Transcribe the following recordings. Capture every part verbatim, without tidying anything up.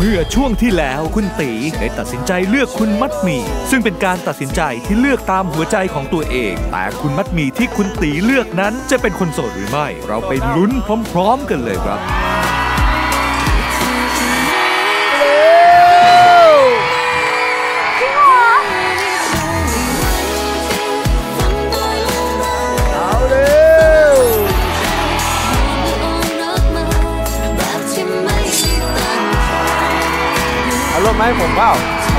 มื่อช่วงที่แล้วคุณตีได้ตัดสินใจเลือกคุณมัดหมี่ซึ่งเป็นการตัดสินใจที่เลือกตามหัวใจของตัวเองแต่คุณมัดหมี่ที่คุณตีเลือกนั้นจะเป็นคนโสดหรือไม่เราไปลุ้นพร้อมๆกันเลยครับรถไหมผมเปล่า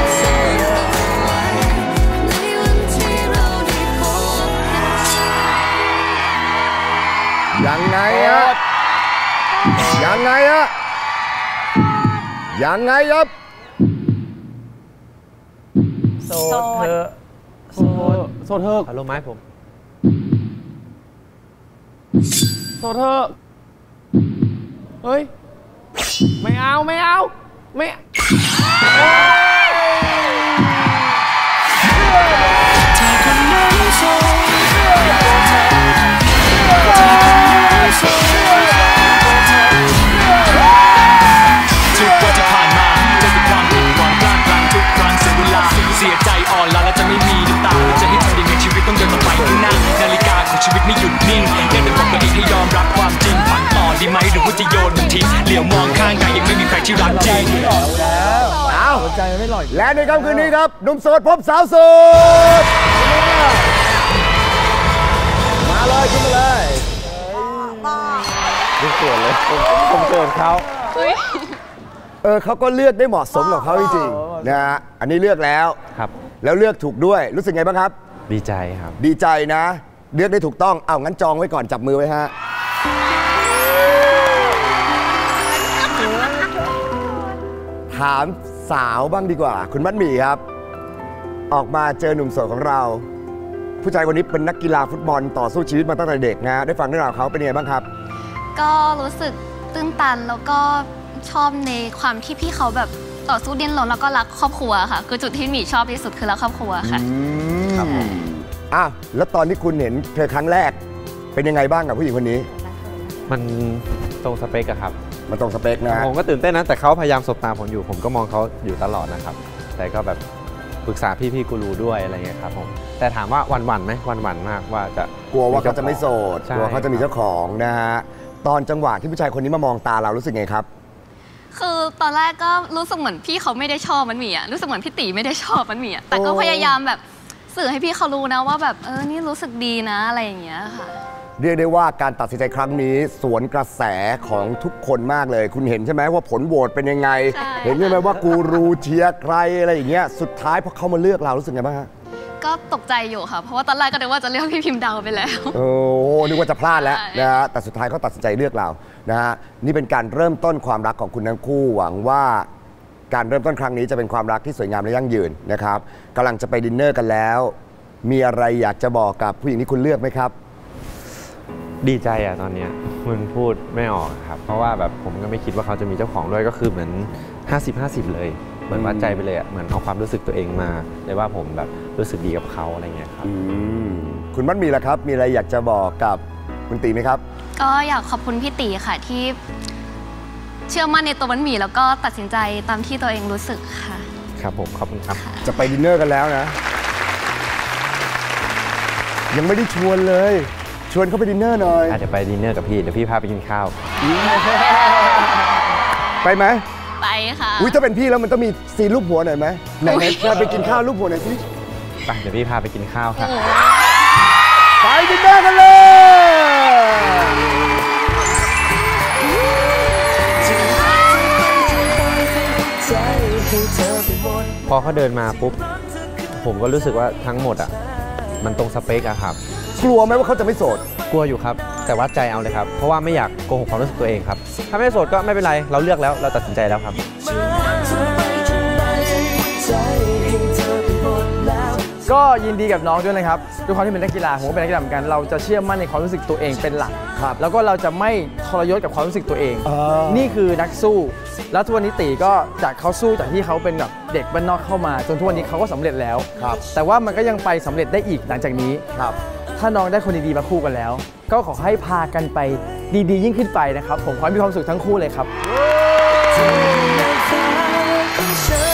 ยังไงอะยังไงอะยังไงครับโสดเธอโสดโสดเธอรถไหมผมโสดเธอเฮ้ยไม่เอาไม่เอาไม่ทุกวันที่ผ่านมาเจอกับความผิดหวังพลาดพลั้งทุกครั้งเสียเวลาเสียใจอ่อนล้าและจะไม่มีน้ำตาจะให้ทำยังไงชีวิตต้องเดินต่อไปข้างหน้านาฬิกาของชีวิตไม่หยุดนิ่งเดินไปบอกตัวเองให้ยอมรับความจริงฝันต่อดีไหมหรือว่าจะโยนมันทิ้งเหลียวมองข้างกายยังไม่มีใครที่รักจริงเอาใจไม่หล่อยและในค่ำคืนนี้ครับหนุ่มโสดพบสาวโสดมาเลยขึ้นมาเลยดูสวยเลยผมเจอเขาเออเขาก็เลือกได้เหมาะสมกับเขาจริงๆนะฮะอันนี้เลือกแล้วครับแล้วเลือกถูกด้วยรู้สึกไงบ้างครับดีใจครับดีใจนะเลือกได้ถูกต้องเอางั้นจองไว้ก่อนจับมือไว้ฮะถามสาวบ้างดีกว่าคุณมัดหมี่ครับออกมาเจอหนุ่มโสดของเราผู้ชายคนนี้เป็นนักกีฬาฟุตบอลต่อสู้ชีวิตมาตั้งแต่เด็กนะได้ฟังเรื่องราวเขาเป็นยังไงบ้างครับก็รู้สึกตื้นตันแล้วก็ชอบในความที่พี่เขาแบบต่อสู้ดิ้นรนแล้วก็รักครอบครัวค่ะคือจุดที่หมี่ชอบที่สุดคือรักครอบครัวค่ะครับอ่ะแล้วตอนที่คุณเห็นเธอครั้งแรกเป็นยังไงบ้างกับผู้หญิงคนนี้มันตรงสเปกอะครับมันตรงสเปกนะผมก็ตื่นเต้นนะแต่เขาพยายามสบตาผมอยู่ผมก็มองเขาอยู่ตลอดนะครับแต่ก็แบบปรึกษาพี่ๆกูรูด้วยอะไรเงี้ยครับผมแต่ถามว่าวันวันไหมวันวันมากว่าจะกลัวว่าเขาจะไม่โสดกลัวเขาจะมีเจ้าของนะฮะตอนจังหวะที่ผู้ชายคนนี้มามองตาเรารู้สึกไงครับคือตอนแรกก็รู้สึกเหมือนพี่เขาไม่ได้ชอบมันหมี่อะรู้สึกเหมือนพี่ตีไม่ได้ชอบมันหมี่อะแต่ก็พยายามแบบสื่อให้พี่เขารู้นะว่าแบบเออนี่รู้สึกดีนะอะไรอย่างเงี้ยค่ะเรียกได้ว่าการตัดสินใจครั้งนี้สวนกระแสของทุกคนมากเลยคุณเห็นใช่ไหมว่าผลโหวตเป็นยังไงเห็นใช่ไหมว่ากูรูเชียร์ใครอะไรอย่างเงี้ยสุดท้ายพอเขามาเลือกเรารู้สึกไงบ้างฮะก็ตกใจอยู่ค่ะเพราะว่าตอนแรกก็นึกว่าจะเลือกพี่พิมพ์ดาวไปแล้วโอ้นึกว่าจะพลาดแล้วนะฮะแต่สุดท้ายเขาตัดสินใจเลือกเรานะฮะนี่เป็นการเริ่มต้นความรักของคุณทั้งคู่หวังว่าการเริ่มต้นครั้งนี้จะเป็นความรักที่สวยงามและยั่งยืนนะครับกำลังจะไปดินเนอร์กันแล้วมีอะไรอยากจะบอกกับผู้หญิงที่คุณเลือกไหมครับดีใจอะตอนนี้มันพูดไม่ออกครับเพราะว่าแบบผมก็ไม่คิดว่าเขาจะมีเจ้าของด้วยก็คือเหมือน ห้าสิบ ห้าสิบ เลยเหมือนวัดใจไปเลยอะเหมือนเอาความรู้สึกตัวเองมาเลยว่าผมแบบรู้สึกดีกับเขาอะไรเงี้ยครับคุณมัดหมี่ล่ะครับมีอะไรอยากจะบอกกับคุณตีไหมครับก็อยากขอบคุณพี่ตีค่ะที่เชื่อมั่นในตัวมัดหมี่แล้วก็ตัดสินใจตามที่ตัวเองรู้สึกค่ะครับผมขอบคุณครับจะไปดินเนอร์กันแล้วนะยังไม่ได้ชวนเลยชวนเขาไปดินเนอร์หน่อยอาจจะไปดินเนอร์กับพี่เดี๋ยวพี่พาไปกินข้าวไปไหมไปค่ะอุ้ยถ้าเป็นพี่แล้วมันต้องมีซีนรูปหัวหน่อยไหมไหนไหนไปกินข้าวรูปหัวหน่อยสิไปเดี๋ยวพี่พาไปกินข้าวค่ะไปดินเนอร์กันเลยพอเขาเดินมาปุ๊บผมก็รู้สึกว่าทั้งหมดอ่ะมันตรงสเปคอะครับกลัวไหมว่าเขาจะไม่โสดกลัวอยู่ครับแต่วัดใจเอาเลยครับเพราะว่าไม่อยากโกหกความรู้สึกตัวเองครับถ้าไม่โสดก็ไม่เป็นไรเราเลือกแล้วเราตัดสินใจแล้วครับก็ยินดีกับน้องด้วยนะครับด้วยความที่เป็นนักกีฬาผมก็เป็นนักกีฬาเหมือนกันเราจะเชื่อมั่นในความรู้สึกตัวเองเป็นหลักครับแล้วก็เราจะไม่ทรยศกับความรู้สึกตัวเองนี่คือนักสู้แล้วทุกวันนี้ตีก็จากเขาสู้จากที่เขาเป็นแบบเด็กบ้านนอกเข้ามาจนทุกวันนี้เขาก็สำเร็จแล้วครับแต่ว่ามันก็ยังไปสำเร็จได้อีกหลังจากนี้ครับถ้าน้องได้คนดีๆมาคู่กันแล้วก็ขอให้พากันไปดีๆยิ่งขึ้นไปนะครับผมขอให้มีความสุขทั้งคู่เลยครับฟ้าของฉัน